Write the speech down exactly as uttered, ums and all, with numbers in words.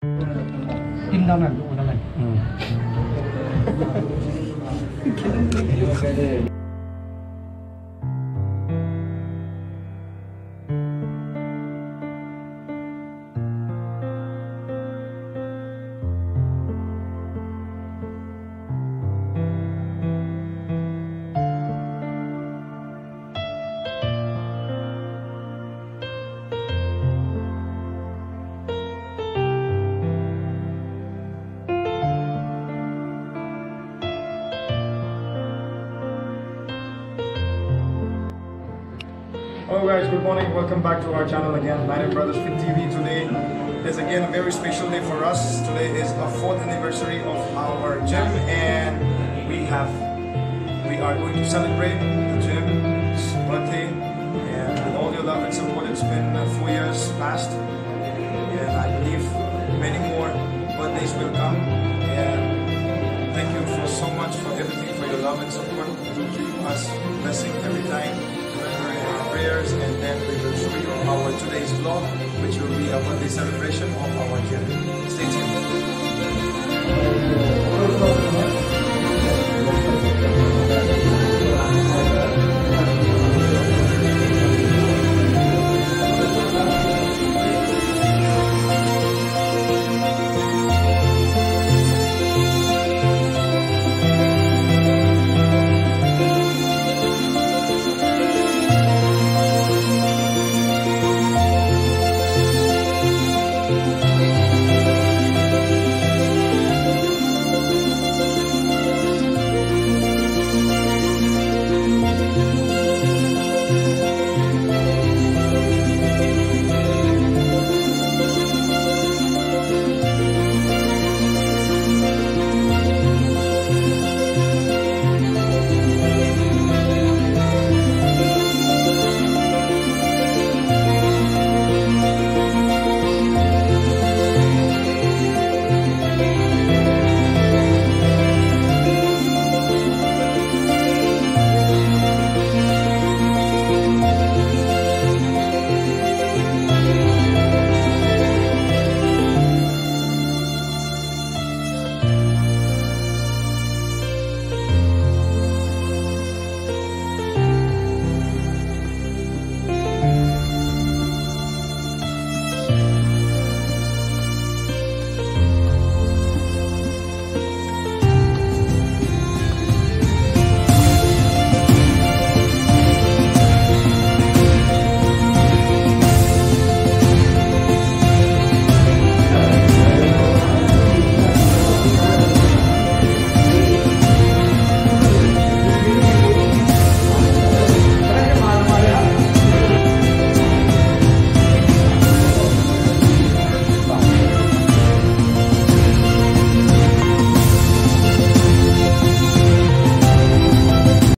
Team naman, oo naman. Mm. Hello guys, good morning. Welcome back to our channel again, Lion Brothers Fit T V. Today is again a very special day for us. Today is a fourth anniversary of our gym, and we have we are going to celebrate the gym's birthday, and with all your love and support. It's been uh, four years past, and I believe many more birthdays will come. And thank you for so much for everything, for your love and support. Keep us blessing every time. Prayers, and then we will show you our today's vlog, which will be a birthday celebration of our gym. Stay tuned.